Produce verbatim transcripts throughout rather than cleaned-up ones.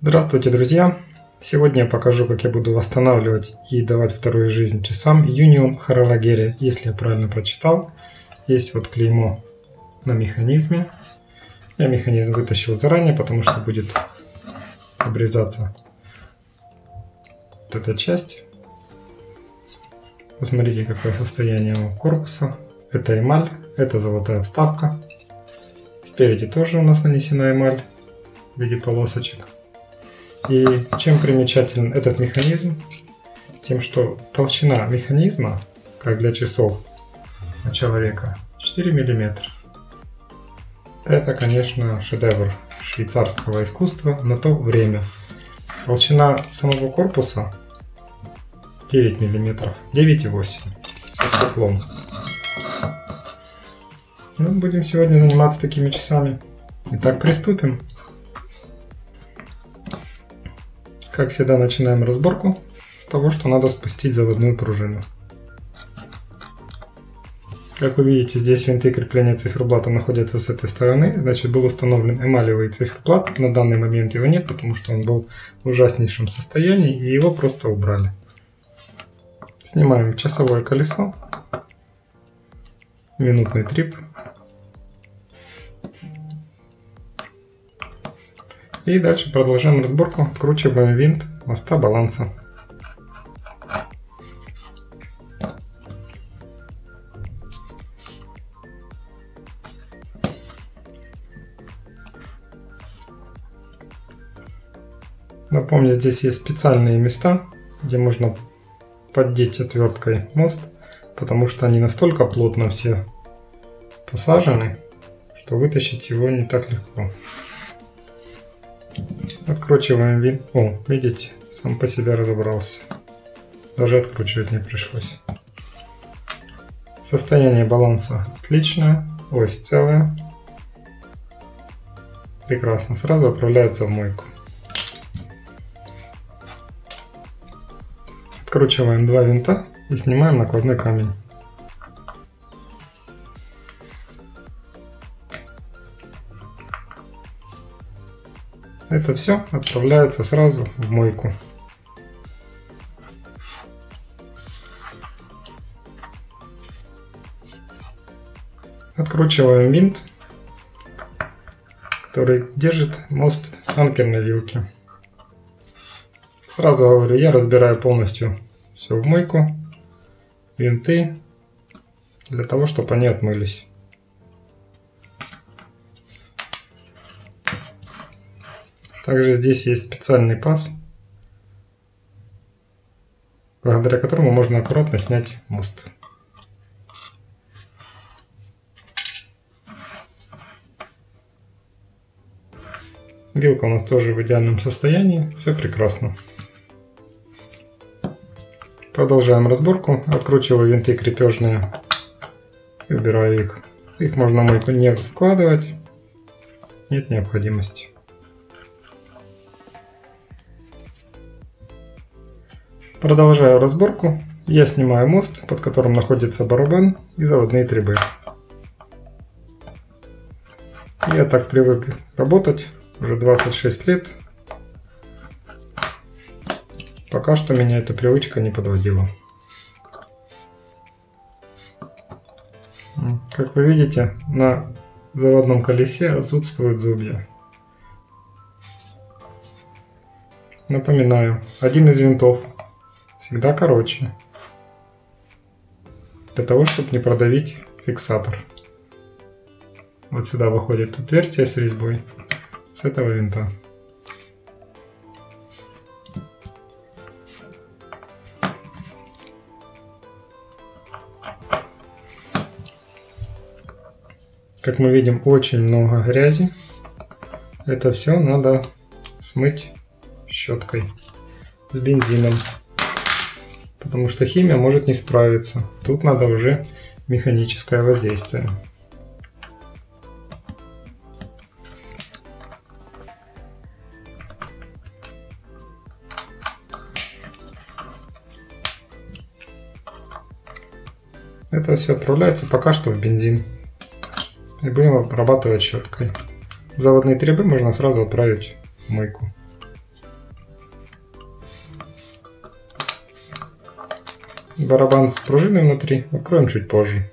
Здравствуйте, друзья! Сегодня я покажу, как я буду восстанавливать и давать вторую жизнь часам Union Horologeria. Если я правильно прочитал, есть вот клеймо на механизме. Я механизм вытащил заранее, потому что будет обрезаться вот эта часть. Посмотрите, какое состояние у корпуса. Это эмаль, это золотая вставка. Спереди тоже у нас нанесена эмаль в виде полосочек. И чем примечателен этот механизм? Тем, что толщина механизма, как для часов человека, четыре миллиметра. Это, конечно, шедевр швейцарского искусства на то время. Толщина самого корпуса девять миллиметров, девять и восемь со стеклом. Ну, будем сегодня заниматься такими часами. Итак, приступим. Как всегда, начинаем разборку с того, что надо спустить заводную пружину. Как вы видите, здесь винты крепления циферблата находятся с этой стороны. Значит, был установлен эмалевый циферблат. На данный момент его нет, потому что он был в ужаснейшем состоянии, и его просто убрали. Снимаем часовое колесо. Минутный трип. И дальше продолжаем разборку. Откручиваем винт моста баланса. Напомню, здесь есть специальные места, где можно поддеть отверткой мост, потому что они настолько плотно все посажены, что вытащить его не так легко. Откручиваем винт. О, видите, сам по себе разобрался. Даже откручивать не пришлось. Состояние баланса отличное. Ось целая. Прекрасно. Сразу отправляется в мойку. Откручиваем два винта и снимаем накладной камень. Это все отправляется сразу в мойку. Откручиваем винт, который держит мост анкерной вилки. Сразу говорю, я разбираю полностью все в мойку, винты, для того, чтобы они отмылись. Также здесь есть специальный паз, благодаря которому можно аккуратно снять мост. Вилка у нас тоже в идеальном состоянии, все прекрасно. Продолжаем разборку. Откручиваю винты крепежные и убираю их. Их можно в мойку не складывать, нет необходимости. Продолжаю разборку. Я снимаю мост, под которым находится барабан и заводные трубы. Я так привык работать уже двадцать шесть лет. Пока что меня эта привычка не подводила. Как вы видите, на заводном колесе отсутствуют зубья. Напоминаю, один из винтов всегда короче, для того, чтобы не продавить фиксатор. Вот сюда выходит отверстие с резьбой с этого винта. Как мы видим, очень много грязи. Это все надо смыть щеткой с бензином, потому что химия может не справиться. Тут надо уже механическое воздействие. Это все отправляется пока что в бензин. И будем обрабатывать щеткой. Заводные трубы можно сразу отправить в мойку. барабан с пружиной внутри откроем чуть позже.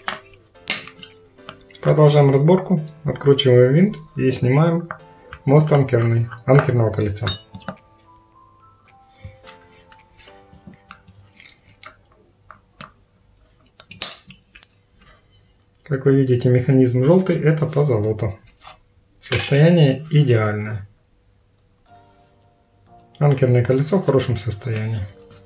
Продолжаем разборку. Откручиваем винт и снимаем мост анкерный, анкерного колеса. Как вы видите, механизм желтый — это позолота. Состояние идеальное. Анкерное колесо в хорошем состоянии.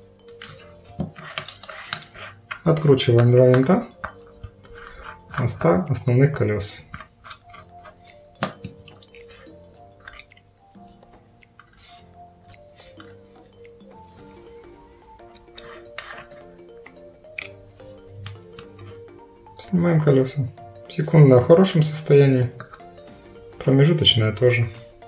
Откручиваем два винта моста основных колес. Снимаем колеса. Секундное в хорошем состоянии, промежуточное тоже.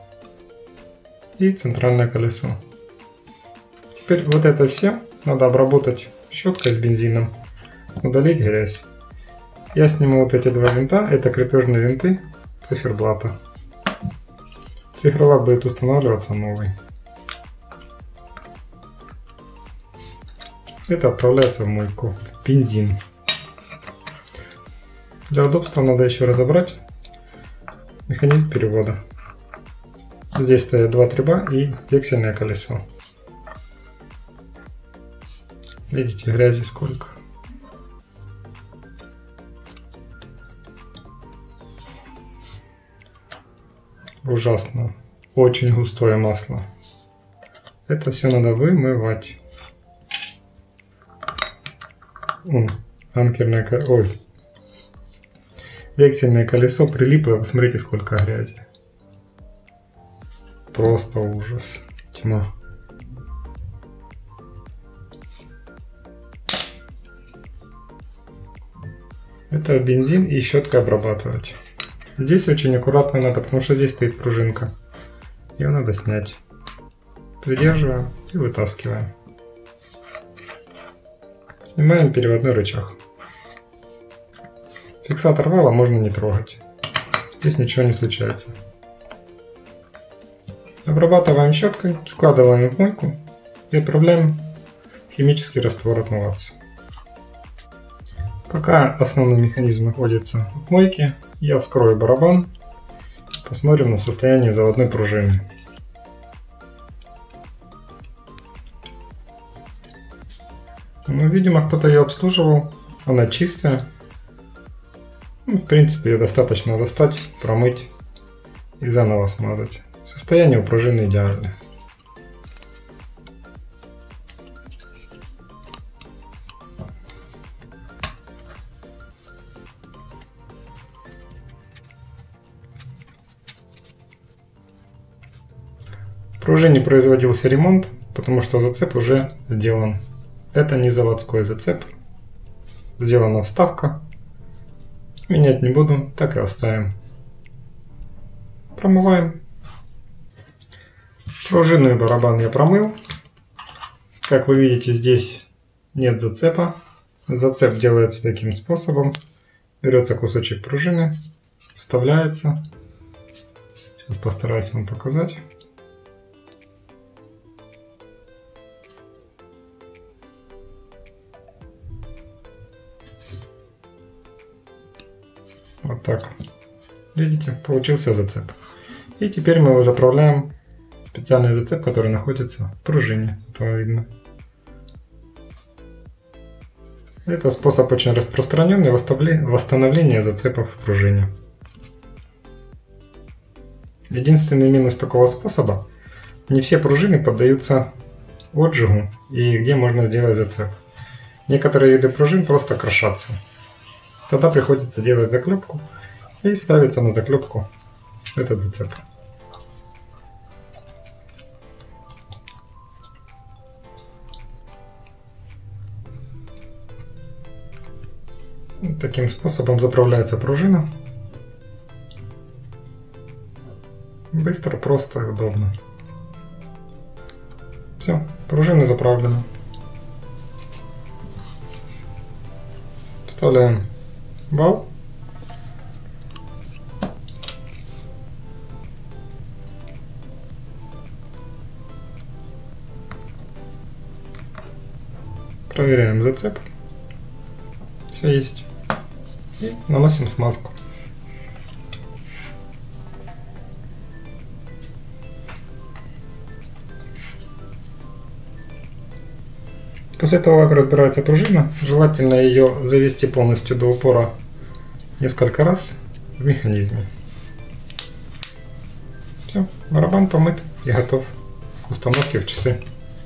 И центральное колесо. Теперь вот это все надо обработать щеткой с бензином, удалить грязь. Я сниму вот эти два винта, это крепежные винты циферблата. Циферблат будет устанавливаться новый. Это отправляется в мойку, в бензин. Для удобства надо еще разобрать механизм перевода. Здесь стоят два триба и вексельное колесо. Видите, грязи сколько. Ужасно. Очень густое масло. Это все надо вымывать. О, анкерное колесо. Ой. Вексельное колесо прилипло, посмотрите, сколько грязи. Просто ужас. Тьма. Это бензин и щеткой обрабатывать. Здесь очень аккуратно надо, потому что здесь стоит пружинка. Ее надо снять. Придерживаем и вытаскиваем. Снимаем переводной рычаг. Фиксатор вала можно не трогать. Здесь ничего не случается. Обрабатываем щеткой, складываем в мойку и отправляем химический раствор отмываться. Пока основной механизм находится в мойке, я вскрою барабан. Посмотрим на состояние заводной пружины. Ну, видимо, кто-то ее обслуживал. Она чистая. Ну, в принципе, ее достаточно достать, промыть и заново смазать. Состояние у пружины идеальное. В пружине производился ремонт, потому что зацеп уже сделан. Это не заводской зацеп. Сделана вставка. Менять не буду, так и оставим. Промываем. Пружину и барабан я промыл. Как вы видите, здесь нет зацепа. Зацеп делается таким способом. Берется кусочек пружины, вставляется. Сейчас постараюсь вам показать. Вот так. Видите, получился зацеп. И теперь мы его заправляем в специальный зацеп, который находится в пружине. Это видно. Это способ очень распространенный восстановления зацепов в пружине. Единственный минус такого способа: не все пружины поддаются отжигу и где можно сделать зацеп. Некоторые виды пружин просто крошатся. Тогда приходится делать заклепку и ставится на заклепку этот зацеп. Вот таким способом заправляется пружина. Быстро, просто и удобно. Все, пружина заправлена. Вставляем вал. Проверяем зацеп. Все есть. И наносим смазку. После того, как разбирается пружина, желательно ее завести полностью до упора несколько раз в механизме. Все, барабан помыт и готов к установке в часы.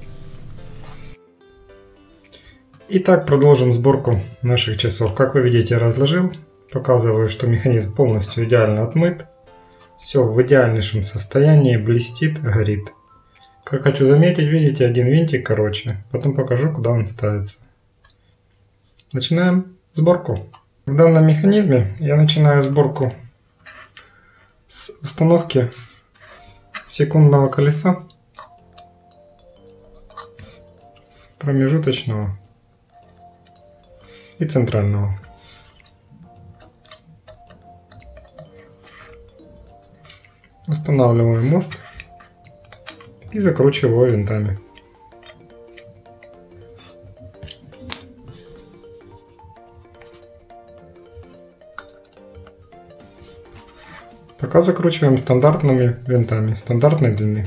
Итак, продолжим сборку наших часов. Как вы видите, я разложил. Показываю, что механизм полностью идеально отмыт. Все в идеальнейшем состоянии, блестит, горит. Как хочу заметить, видите, один винтик короче. Потом покажу, куда он ставится. Начинаем сборку. В данном механизме я начинаю сборку с установки секундного колеса промежуточного и центрального. Устанавливаю мост и закручиваю винтами. Пока закручиваем стандартными винтами, стандартной длины.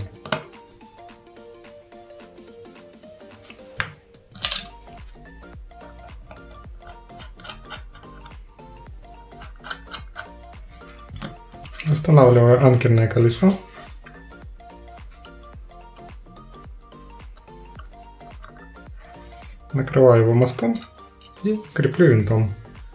Устанавливаю анкерное колесо. Накрываю его мостом и креплю винтом.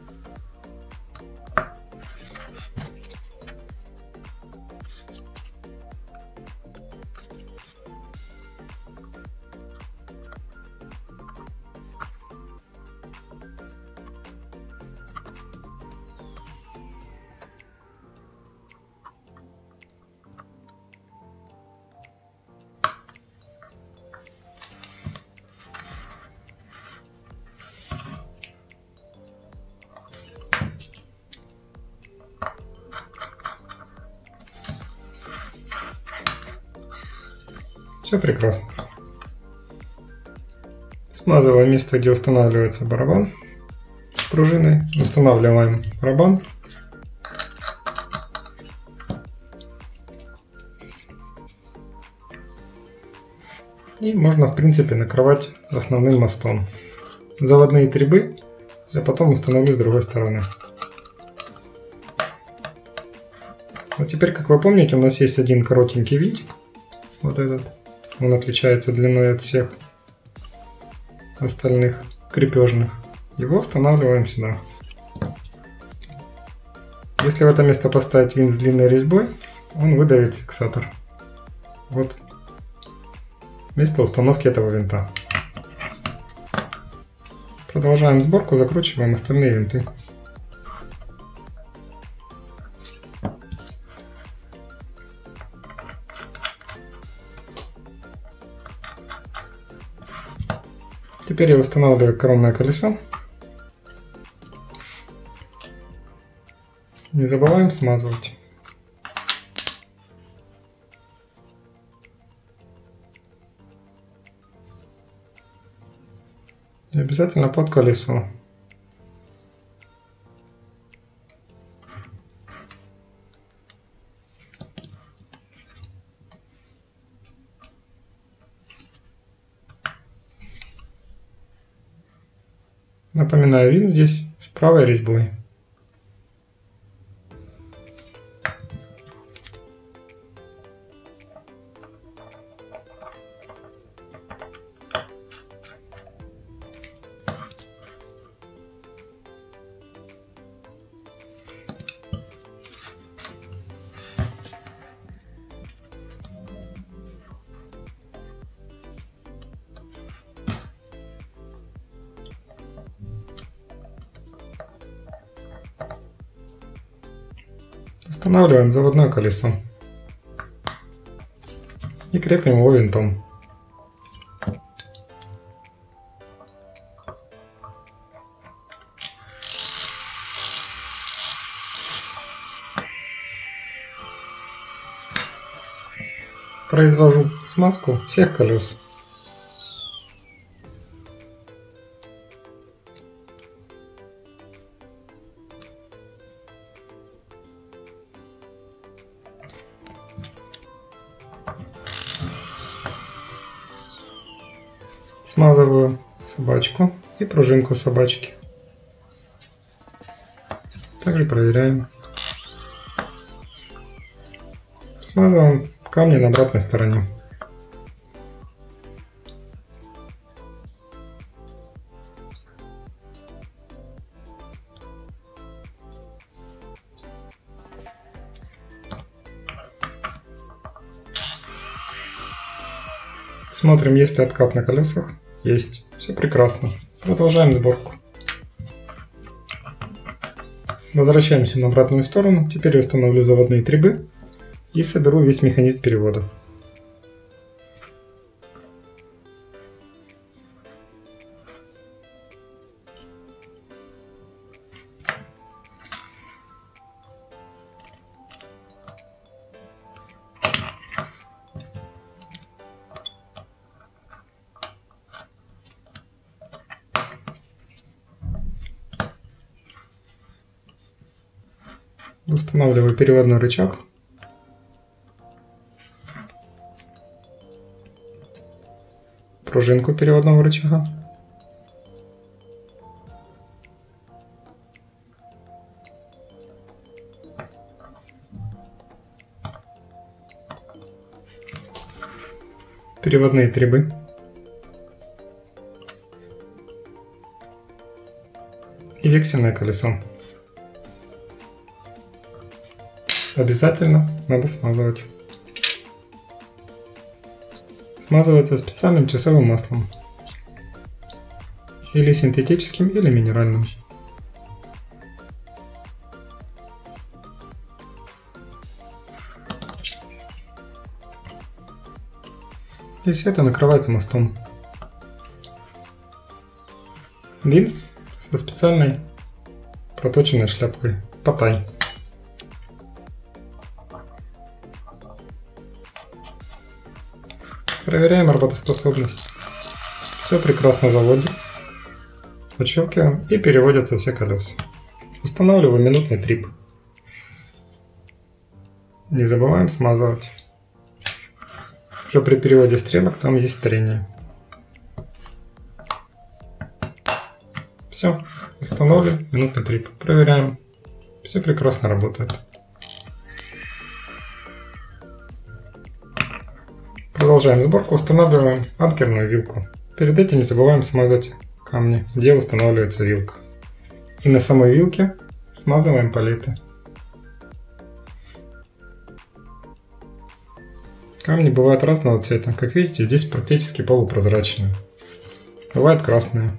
Все прекрасно. Смазываем место, где устанавливается барабан с пружиной. Устанавливаем барабан. И можно, в принципе, накрывать основным мостом. Заводные трубы я потом установлю с другой стороны. Вот теперь, как вы помните, у нас есть один коротенький винтик. Вот этот. Он отличается длиной от всех остальных крепежных. Его устанавливаем сюда. Если в это место поставить винт с длинной резьбой, он выдавит фиксатор. Вот место установки этого винта. Продолжаем сборку, закручиваем остальные винты. Теперь я устанавливаю коронное колесо. Не забываем смазывать. И обязательно под колесо. Напоминаю, винт здесь с правой резьбой. Устанавливаем заводное колесо и крепим его винтом. Произвожу смазку всех колес. Смазываю собачку и пружинку собачки. Также проверяем. Смазываем камни на обратной стороне. Смотрим, есть ли откат на колесах. Есть. Все прекрасно. Продолжаем сборку. Возвращаемся на обратную сторону. Теперь я установлю заводные трибы и соберу весь механизм перевода. Устанавливаю переводной рычаг. Пружинку переводного рычага. Переводные трибы. И вексельное колесо. Обязательно надо смазывать. Смазывается специальным часовым маслом. Или синтетическим, или минеральным. И все это накрывается мостом. Линз со специальной проточенной шляпкой Паттай. Проверяем работоспособность. Все прекрасно заводит. Подщелкиваем и переводятся все колеса. Устанавливаем минутный трип. Не забываем смазывать. Уже при переводе стрелок там есть трение. Все, установлен минутный трип. Проверяем. Все прекрасно работает. Продолжаем сборку, устанавливаем анкерную вилку. Перед этим не забываем смазать камни, где устанавливается вилка. И на самой вилке смазываем палеты. Камни бывают разного цвета. Как видите, здесь практически полупрозрачные. Бывают красные.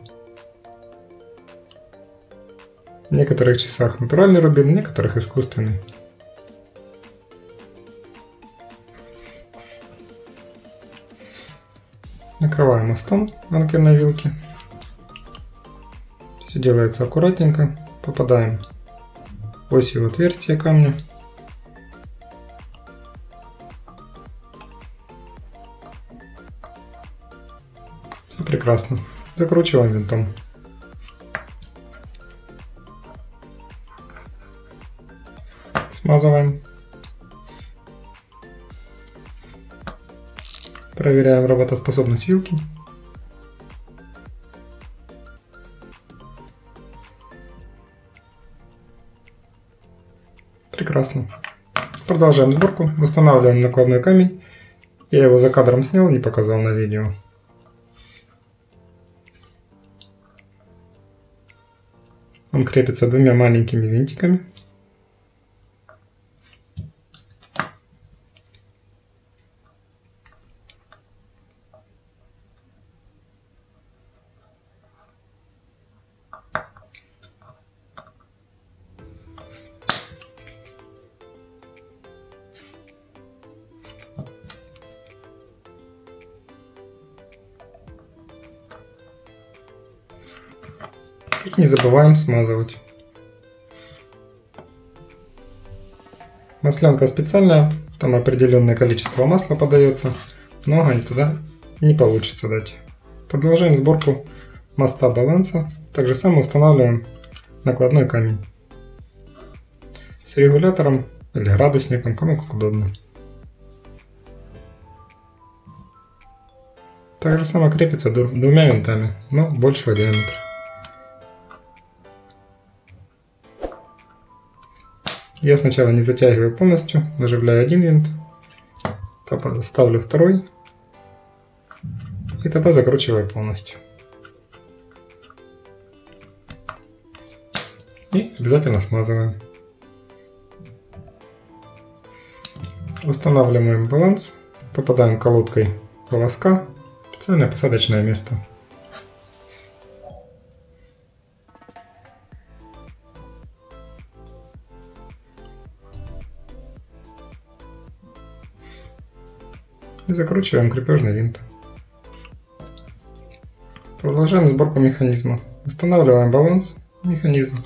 В некоторых часах натуральный рубин, в некоторых искусственный. Накрываем мостом анкерной вилки. Все делается аккуратненько. Попадаем в осью отверстия камня. Все прекрасно. Закручиваем винтом. Смазываем. Проверяем работоспособность вилки. Прекрасно. Продолжаем сборку. Устанавливаем накладной камень. Я его за кадром снял, не показал на видео. Он крепится двумя маленькими винтиками. И не забываем смазывать. Масленка специальная, там определенное количество масла подается, много туда не получится дать. Продолжаем сборку моста баланса. Так же самое устанавливаем накладной камень с регулятором или градусником, кому как удобно. Так же само крепится двумя винтами, но большего диаметра. Я сначала не затягиваю полностью, наживляю один винт, ставлю второй и тогда закручиваю полностью. И обязательно смазываем. Устанавливаем баланс, попадаем колодкой в волоска в специальное посадочное место. И закручиваем крепежный винт. Продолжаем сборку механизма. Устанавливаем баланс, механизм.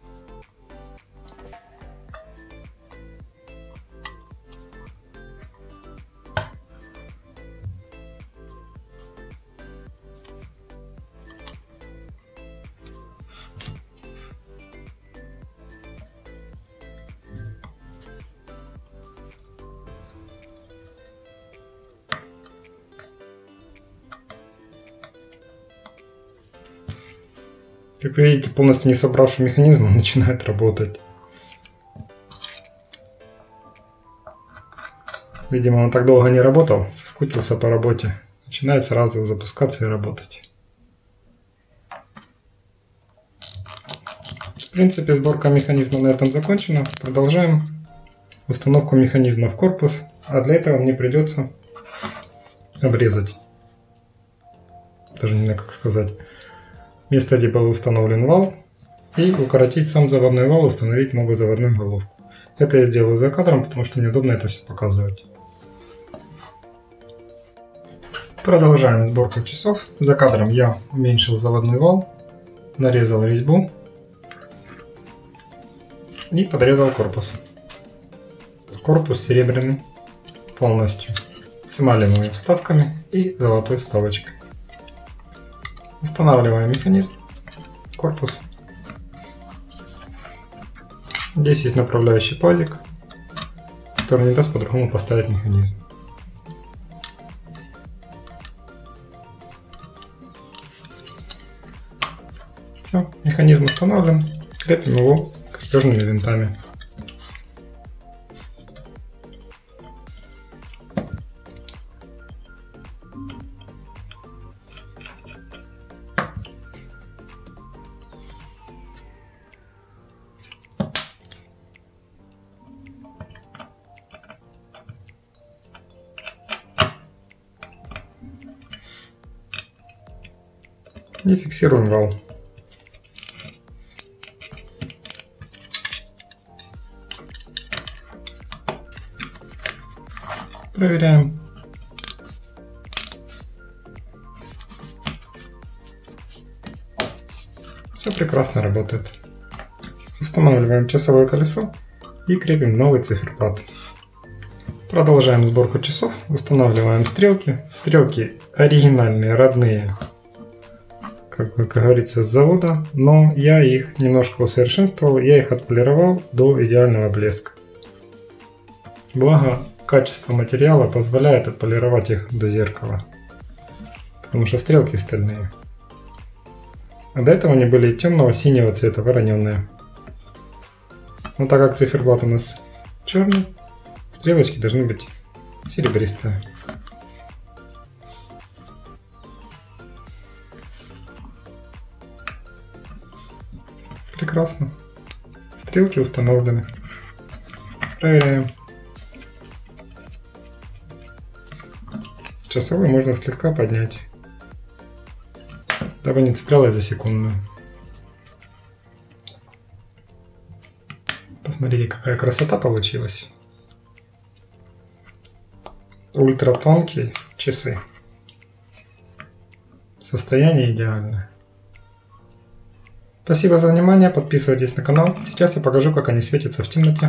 Как вы видите, полностью не собравший механизм, он начинает работать. Видимо, он так долго не работал, соскучился по работе. Начинает сразу запускаться и работать. В принципе, сборка механизма на этом закончена. Продолжаем установку механизма в корпус. А для этого мне придется обрезать. Даже не знаю, как сказать. Место, где был установлен вал, и укоротить сам заводной вал, установить новую заводную головку. Это я сделаю за кадром, потому что неудобно это все показывать. Продолжаем сборку часов. За кадром я уменьшил заводной вал, нарезал резьбу и подрезал корпус. Корпус серебряный полностью, с эмалевыми вставками и золотой вставочкой. Устанавливаем механизм, корпус. Здесь есть направляющий пазик, который не даст по-другому поставить механизм. Все, механизм установлен, крепим его крепежными винтами. И фиксируем вал. Проверяем. Все прекрасно работает. Устанавливаем часовое колесо и крепим новый циферблат. Продолжаем сборку часов. Устанавливаем стрелки. Стрелки оригинальные, родные. Как, как говорится, с завода, но я их немножко усовершенствовал, я их отполировал до идеального блеска. Благо, качество материала позволяет отполировать их до зеркала, потому что стрелки стальные. А до этого они были темного синего цвета, вороненые. Но так как циферблат у нас черный, стрелочки должны быть серебристые. Прекрасно. Стрелки установлены. Проверяем. Часовой можно слегка поднять, дабы не цеплялась за секунду. Посмотрите, какая красота получилась. Ультра тонкие часы. Состояние идеальное. Спасибо за внимание, подписывайтесь на канал. Сейчас я покажу, как они светятся в темноте.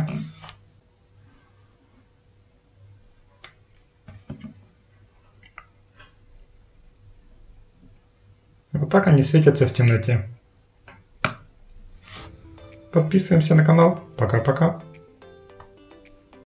Вот так они светятся в темноте. Подписываемся на канал. Пока-пока.